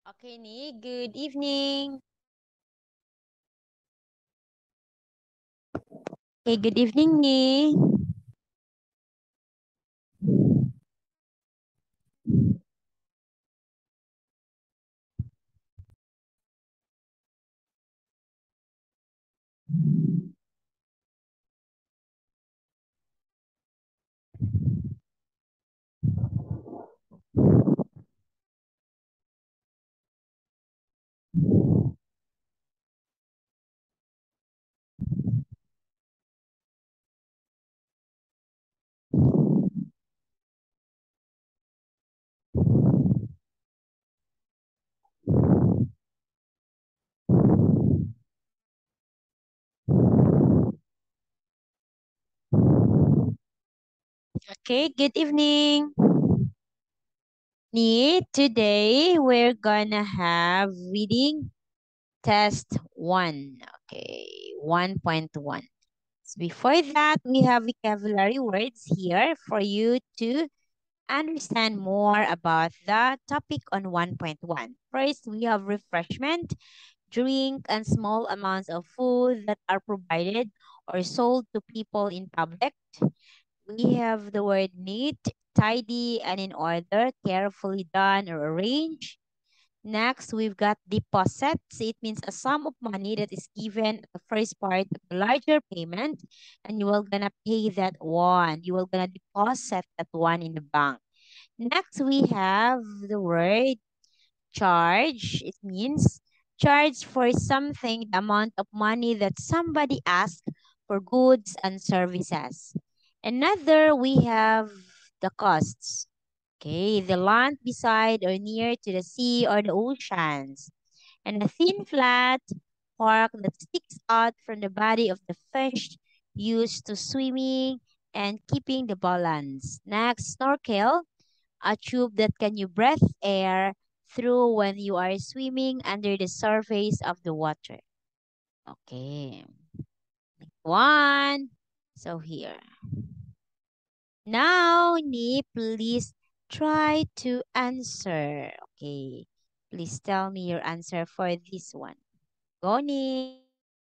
Okay, Ni. Good evening. Okay, good evening, Ni. Okay, good evening. Ni, today we're gonna have reading test 1. Okay, 1.1. So before that, we have vocabulary words here for you to understand more about the topic on 1.1. First, we have refreshment, drink, and small amounts of food that are provided or sold to people in public. We have the word neat, tidy, and in order, carefully done or arranged. Next, we've got deposits. It means a sum of money that is given at the first part of a larger payment, and you will gonna pay that one. You will gonna deposit that one in the bank. Next, we have the word charge. It means charge for something, the amount of money that somebody asks for goods and services. Another, we have the costs. Okay, the land beside or near to the sea or the oceans. And a thin flat fork that sticks out from the body of the fish used to swimming and keeping the balance. Next, snorkel, a tube that can you breathe air through when you are swimming under the surface of the water. Okay. One. So here. Now, Ni, please try to answer. Okay. Please tell me your answer for this one. Go, Ni.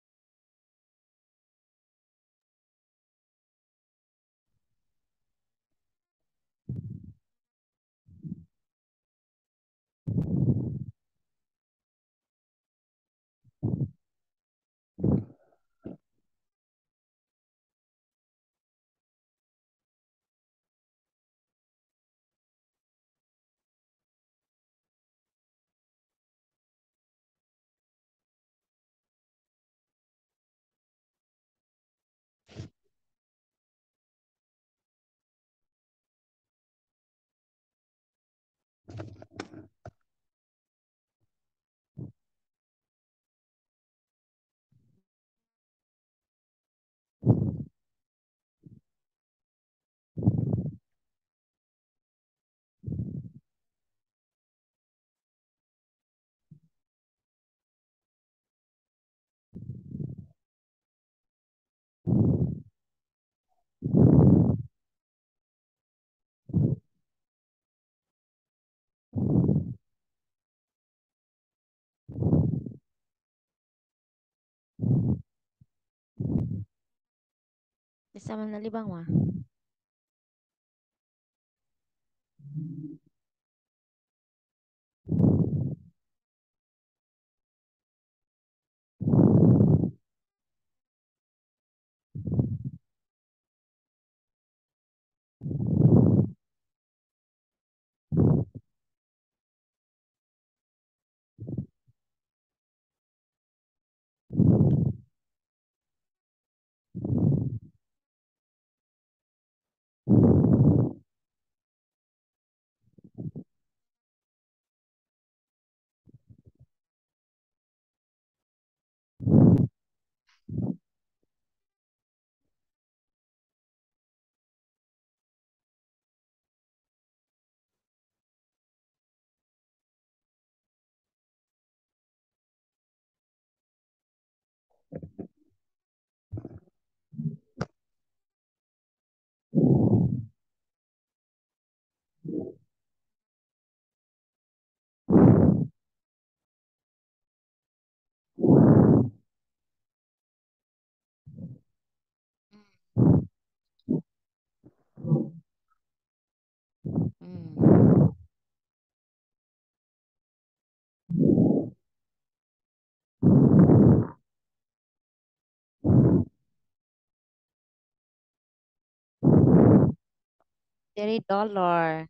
Bisa man nalibang wa. Dollar.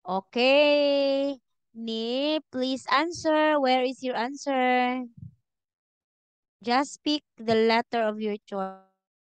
Okay. Ni, please answer. Where is your answer? Just pick the letter of your choice.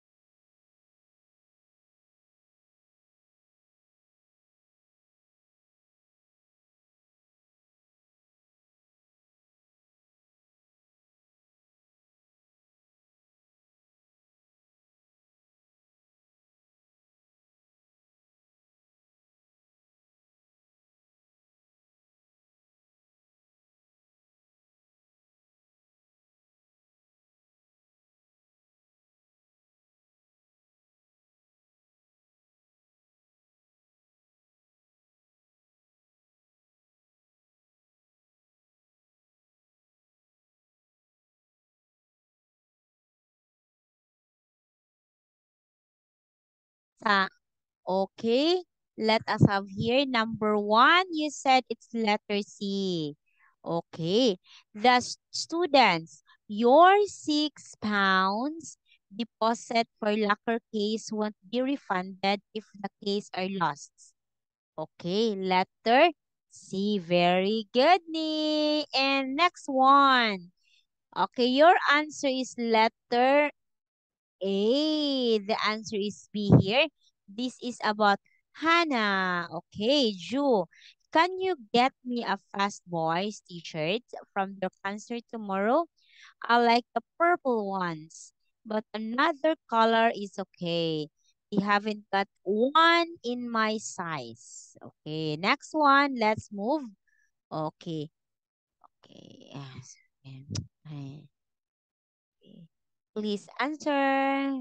Sa Okay, let us have here number one. You said it's letter C. Okay, the students, your £6 deposit for locker case won't be refunded if the case are lost. Okay, letter C. Very good, Ni. And next one. Okay, your answer is letter A. The answer is B here. This is about Hannah. Okay, Ju. Can you get me a Fast Boys t-shirt from the concert tomorrow? I like the purple ones, but another color is okay. We haven't got one in my size. Okay, next one. Let's move. Okay, okay. Yes. Okay. Please answer.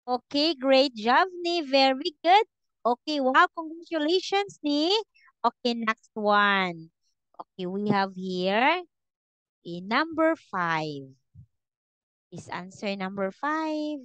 Okay, great job, ni. Very good. Okay, wow, congratulations, ni. Okay, next one. Okay, we have here in number 5. Is answer number 5.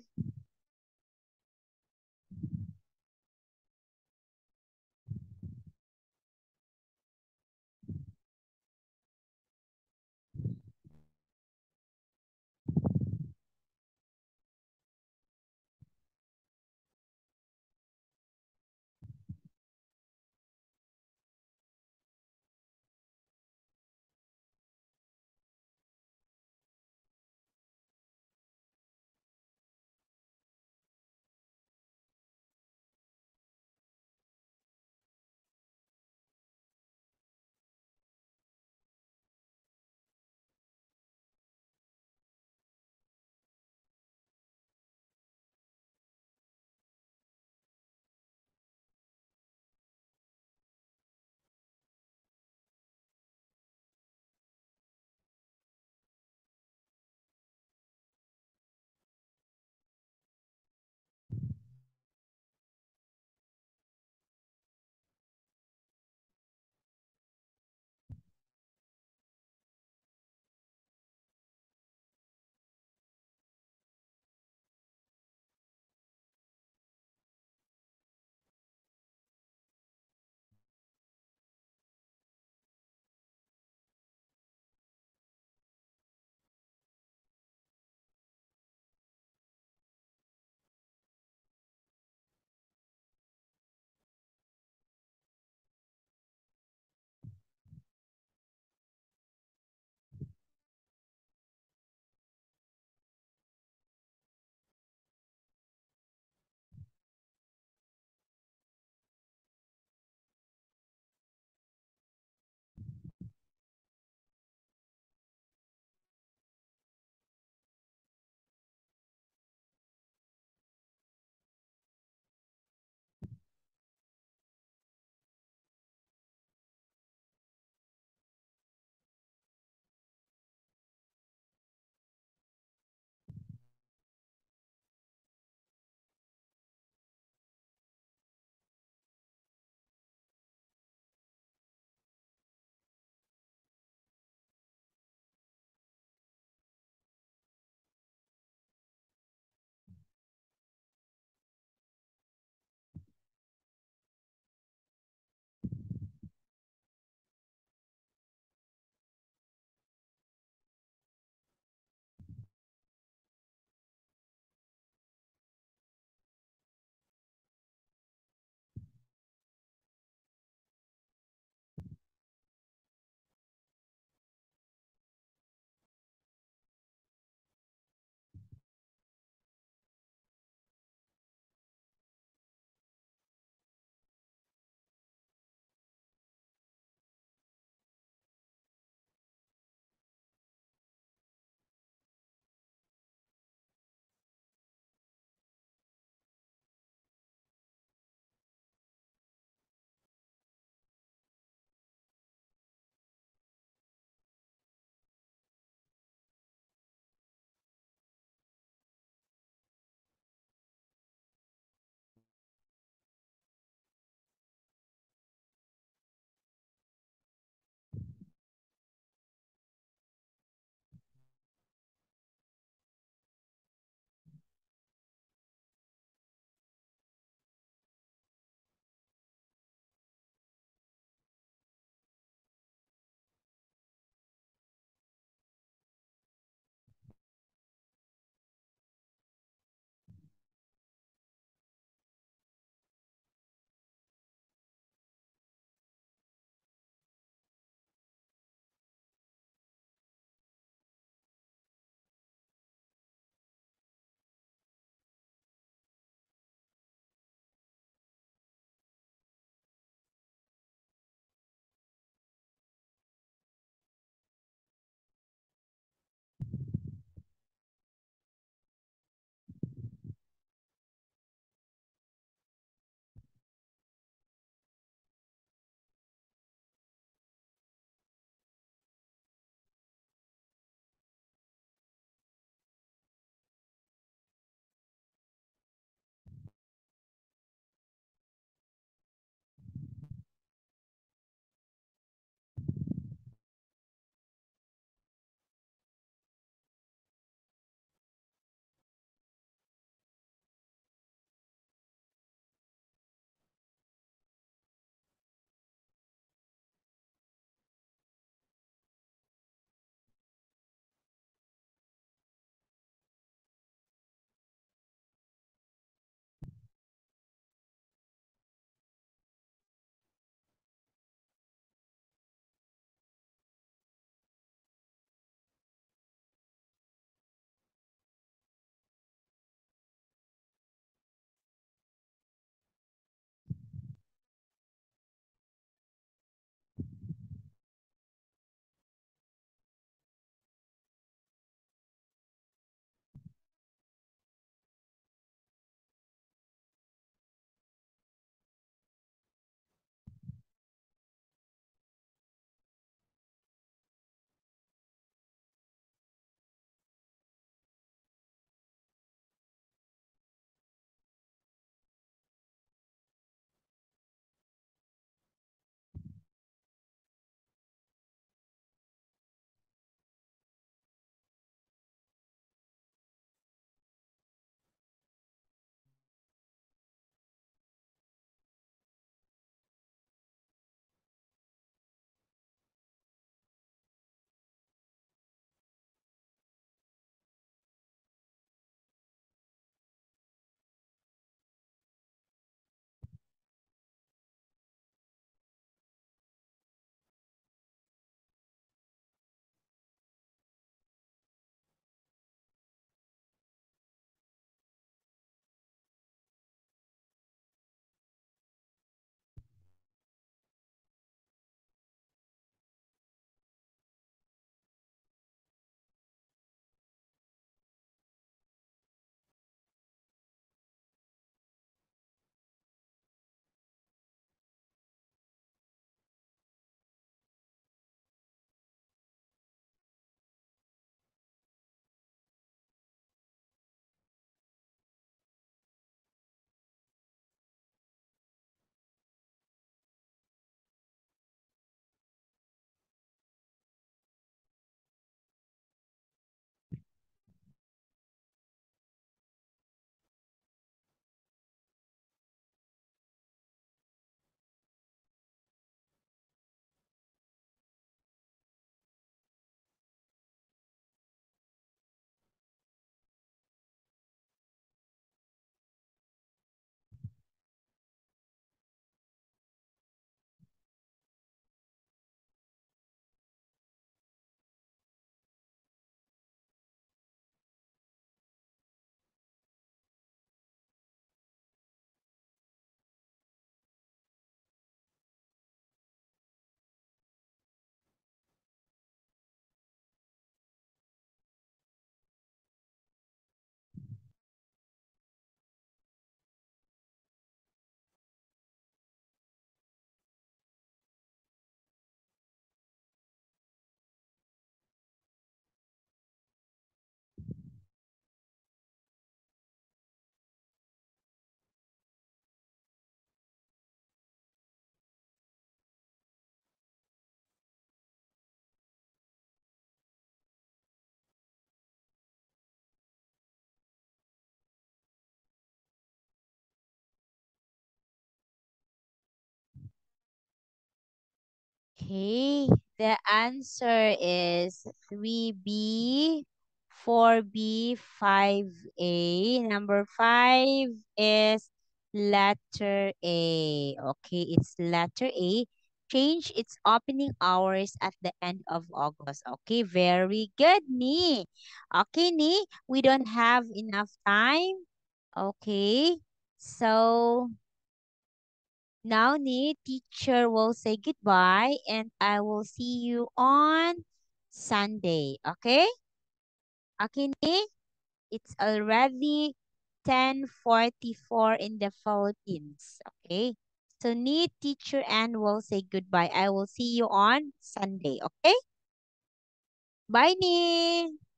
Okay, the answer is 3B, 4B, 5A. Number 5 is letter A. Okay, it's letter A. Change its opening hours at the end of August. Okay, very good, Ni. Okay, Ni, we don't have enough time. Okay, so now, Ni, teacher will say goodbye and I will see you on Sunday. Okay? Okay, Ni? It's already 10:44 in the Philippines. Okay? So, Ni, teacher, and will say goodbye. I will see you on Sunday. Okay? Bye, Ni.